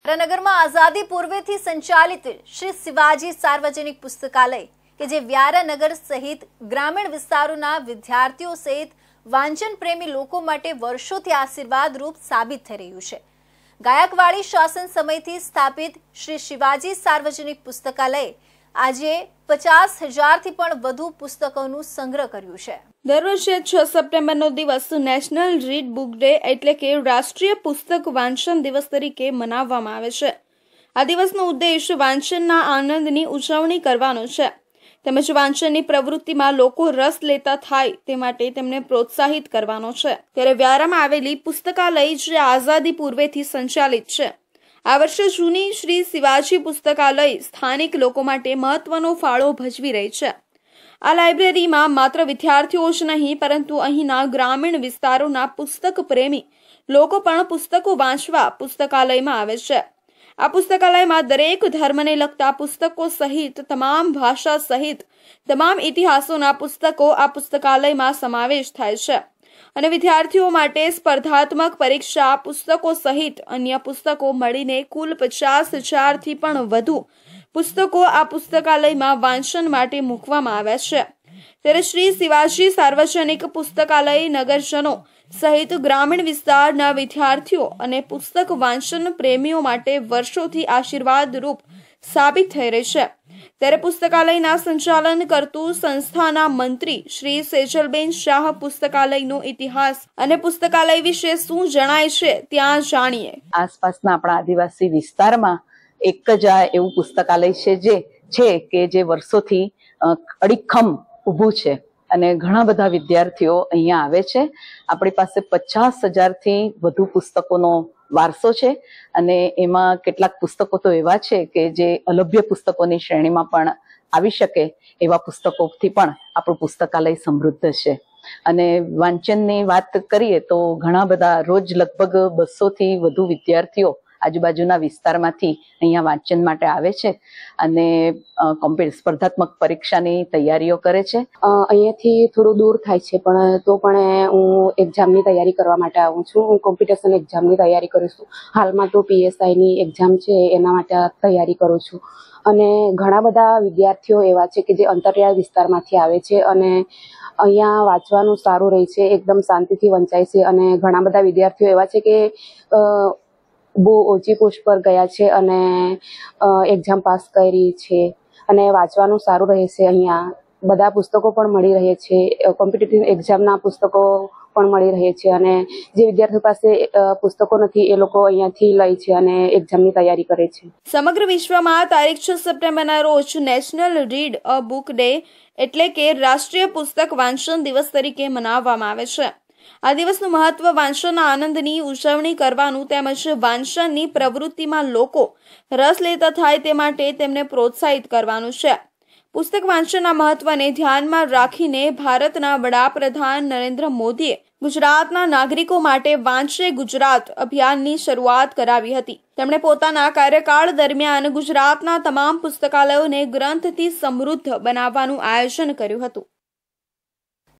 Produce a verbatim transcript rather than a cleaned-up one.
વ્યારાનગરમાં આઝાદી પૂર્વેથી સંચાલિત શ્રી શિવાજી સાર્વજનિક પુસ્તકાલય કે જે વ્યારાનગર સહિત ગ્રામીણ વિસ્તારોના વિદ્યાર્થીઓ સહિત વાંચન પ્રેમી લોકો માટે વર્ષોથી આશીર્વાદરૂપ સાબિત થઈ રહ્યું છે। ગાયકવાડી શાસન સમયથી સ્થાપિત શ્રી શિવાજી સાર્વજનિક પુસ્તકાલય આજે પચાસ હજારથી પણ વધુ પુસ્તકોનું સંગ્રહ કર્યું છે। દર વર્ષે છ સપ્ટેમ્બરનો દિવસ નેશનલ રીડ બુક ડે એટલે કે રાષ્ટ્રીય પુસ્તક વાંચન દિવસ તરીકે મનાવવામાં આવે છે। આ દિવસનો ઉદ્દેશ વાંચનના આનંદની ઉજવણી કરવાનો છે તેમજ વાંચનની પ્રવૃત્તિમાં લોકો રસ લેતા થાય તે માટે તેમને પ્રોત્સાહિત કરવાનો છે। ત્યારે વ્યારામાં આવેલી પુસ્તકાલય જે આઝાદી પૂર્વેથી સંચાલિત છે, આ વર્ષે જૂની શ્રી શિવાજી પુસ્તકાલય સ્થાનિક લોકો માટે મહત્વનો ફાળો ભજવી રહી છે। આ લાઇબ્રેરીમાં માત્ર વિદ્યાર્થીઓ જ નહીં પરંતુ અહીંના ગ્રામીણ વિસ્તારોના પુસ્તક પ્રેમી લોકો પણ પુસ્તકો વાંચવા પુસ્તકાલયમાં આવે છે। આ પુસ્તકાલયમાં દરેક ધર્મને લગતા પુસ્તકો સહિત તમામ ભાષા સહિત તમામ ઇતિહાસોના પુસ્તકો આ પુસ્તકાલયમાં સમાવેશ થાય છે અને વિદ્યાર્થીઓ માટે સ્પર્ધાત્મક પરીક્ષા પુસ્તકો સહિત અન્ય પુસ્તકો મળીને કુલ પચાસ હજારથી પણ વધુ પુસ્તકો આ પુસ્તકાલયમાં વાંચન માટે મૂકવામાં આવ્યા છે। ત્યારે શ્રી શિવાજી સાર્વજનિક પુસ્તકાલય નગરજનો સહિત ગ્રામીણ વિસ્તારના વિદ્યાર્થીઓ અને પુસ્તક વાંચન પ્રેમીઓ માટે વર્ષોથી આશીર્વાદરૂપ સાબિત થઈ રહી છે। ત્યારે પુસ્તકાલયના સંચાલન કરતું સંસ્થાના મંત્રી શ્રી સેજલબેન શાહ પુસ્તકાલયનો ઇતિહાસ અને પુસ્તકાલય વિશે શું જણાય છે ત્યાં જાણીએ। આસપાસના આપણા આદિવાસી વિસ્તારમાં એક જ આ એવું પુસ્તકાલય છે જે છે કે જે વર્ષોથી અડીખમ ઊભું છે અને ઘણા બધા વિદ્યાર્થીઓ અહીંયા આવે છે। આપણી પાસે પચાસ હજારથી વધુ પુસ્તકોનો વારસો છે અને એમાં કેટલાક પુસ્તકો તો એવા છે કે જે અલભ્ય પુસ્તકોની શ્રેણીમાં પણ આવી શકે એવા પુસ્તકોથી પણ આપણું પુસ્તકાલય સમૃદ્ધ છે। અને વાંચનની વાત કરીએ તો ઘણા બધા રોજ લગભગ બસો થી વધુ વિદ્યાર્થીઓ આજુબાજુના વિસ્તારમાંથી અહીંયા વાંચન માટે આવે છે અને કોમ્પ્યુટર સ્પર્ધાત્મક પરીક્ષાની તૈયારીઓ કરે છે। અહીંયાથી થોડું દૂર થાય છે પણ તો પણ હું એક્ઝામની તૈયારી કરવા માટે આવું છું। હું કોમ્પિટિશન એક્ઝામની તૈયારી કરું છું। હાલમાં તો પીએસઆઈની એક્ઝામ છે એના માટે તૈયારી કરું છું અને ઘણા બધા વિદ્યાર્થીઓ એવા છે કે જે અંતરિયાળ વિસ્તારમાંથી આવે છે અને અહીંયા વાંચવાનું સારું રહે છે, એકદમ શાંતિથી વંચાય છે અને ઘણા બધા વિદ્યાર્થીઓ એવા છે કે બહુ ઓછી પોસ્ટ પર ગયા છે અને એક્ઝામ પાસ કરી છે અને વાંચવાનું સારું રહે છે। અહીંયા બધા પુસ્તકો પણ મળી રહે છે, કોમ્પિટિટિવ એક્ઝામના પુસ્તકો પણ મળી રહે છે અને જે વિદ્યાર્થીઓ પાસે પુસ્તકો નથી એ લોકો અહીંયાથી લે છે અને એક્ઝામની તૈયારી કરે છે। સમગ્ર વિશ્વમાં તારીખ છ સપ્ટેમ્બરના રોજ national read a book day એટલે કે રાષ્ટ્રીય પુસ્તક વાંચન દિવસ તરીકે મનાવવામાં આવે છે। આ દિવસનું મહત્વ વાંચનના આનંદની ઉજવણી કરવાનું તેમજ વાંચનની પ્રવૃત્તિમાં લોકો રસ લેતા થાય તે માટે તેમને પ્રોત્સાહિત કરવાનું છે। પુસ્તક વાંચનના મહત્વને ધ્યાનમાં રાખીને ભારતના વડાપ્રધાન નરેન્દ્ર મોદીએ ગુજરાતના નાગરિકો માટે વાંચે ગુજરાત અભિયાનની શરૂઆત કરાવી હતી। તેમણે પોતાના કાર્યકાળ દરમિયાન ગુજરાતના તમામ પુસ્તકાલયોને ગ્રંથથી સમૃદ્ધ બનાવવાનું આયોજન કર્યું હતું।